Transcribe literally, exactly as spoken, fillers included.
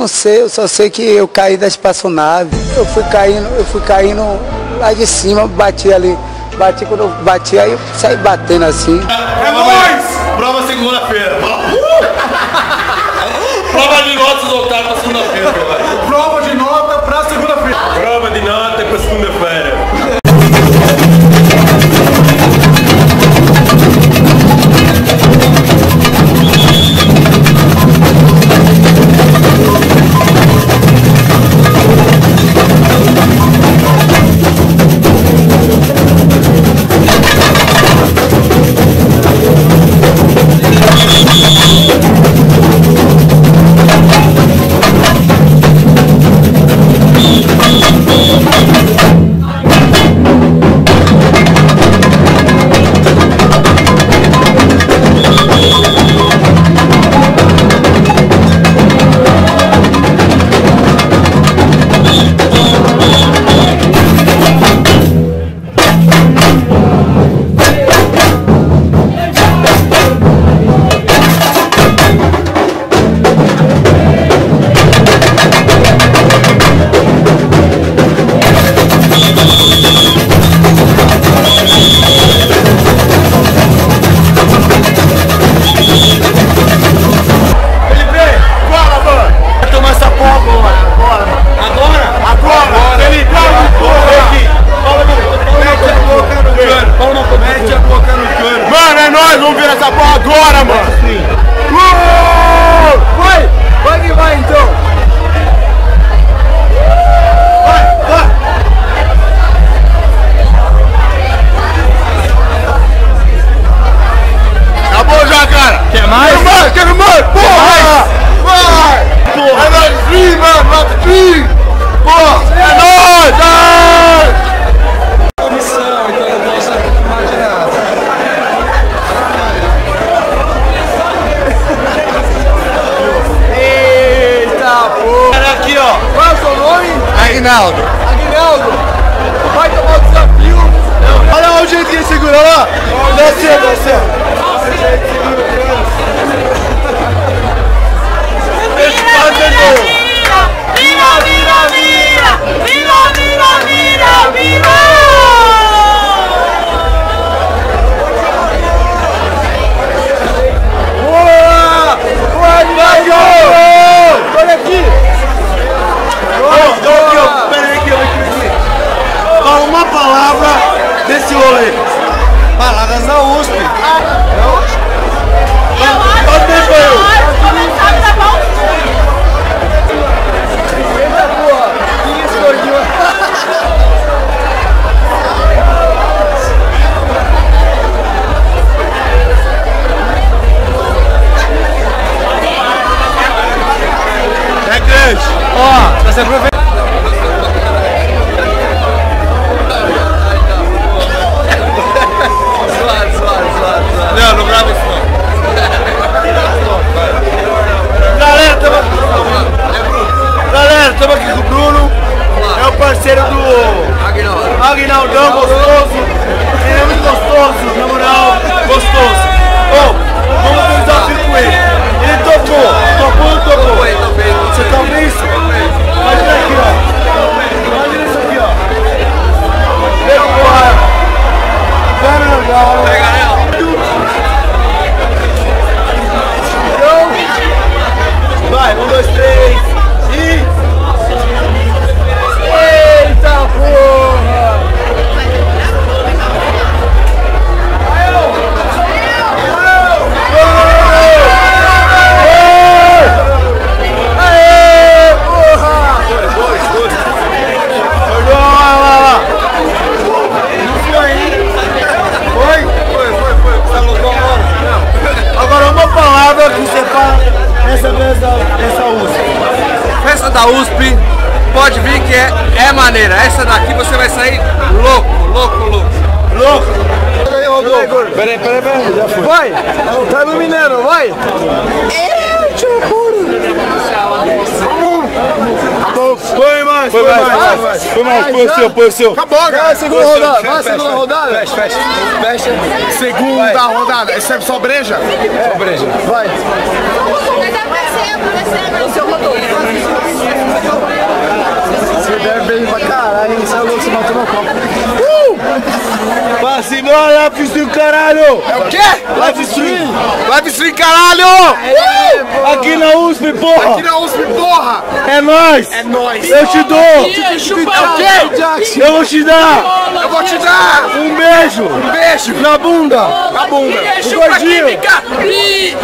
não sei, eu só sei que eu caí da espaçonave. Eu fui caindo, eu fui caindo lá de cima, bati ali. Bati, quando eu bati, aí eu saí batendo assim. É nóis! Prova segunda-feira. Prova de notas voltar pra segunda-feira. Prova de nota pra segunda-feira. Prova de nota pra segunda-feira. Vamos ver essa porra agora, mano! Uh! Vai! Vai que vai então! Vai, vai! Acabou já, cara! Quer mais? Quero mais, quero mais! Porra! Vai! Porra! É nóis, Dream, mano! Nosso Dream! Porra! É nóis! Vai! Aguinaldo. Aguinaldo, vai tomar o desafio. Olha o jeito que ele segura lá. Desce, desce. Vira, vira, vira, vira, vira, vira, vira, vira. Boa! Boa, Aguinaldo! Olha aqui. Peraí aqui, olha aqui. Fala uma palavra desse rolê. Palavras da U S P. Quanto tempo eu? Começar a gravar um Eita porra! Que isso, gordinho? É grande. Ó, tá se aproveitando. Não, não grava isso não. Galera, tamo aqui. Galera, tamo aqui com o Bruno. É o parceiro do Aguinaldão, gostoso. Ele é muito gostoso, na moral, gostoso. Ô, oh, vamos ter um desafio com ele. Ele topou, topou ou não topou? Você topa isso? Imagina aqui, ó. Imagina isso aqui, ó. Vem porra. Pera, legal. Vai, um, dois, três e... Eita porra! Aê, porra! Dois, dois, dois. Lá, lá, lá. Não foi, hein? Foi? Foi, foi, foi. Você alugou agora? Não. Agora uma palavra que você fala nessa vez dessa U S P. Festa da U S P, pode vir que é, é maneira. Essa daqui você vai sair louco, louco, louco. Louco! Peraí, Rodolfo. Peraí, peraí, peraí. Já foi. Vai! Tá no Mineiro, vai! É, tio puro! Foi mais, foi mais, mais, mais. Foi mais, foi o seu, foi o seu. Acabou, cara. Vai, segunda rodada. Vai, segunda rodada. Fecha, fecha. Fecha. Segunda rodada. Esse é só breja? É. Só breja. Vai. Mas é você, você, você é o Rodolfo. Você bebe bem pra caralho, hein? Sai louco, você matou meu copo. Passa embora, live stream, caralho! É o quê? Live stream! Live stream, caralho! Uh! Aqui na U S P, porra! Aqui na U S P, porra! É nóis! É nóis! Eu te dou! É o quê? Eu vou te dar! Eu vou te dar! Um beijo! Um beijo! Na bunda! Na bunda! O gordinho!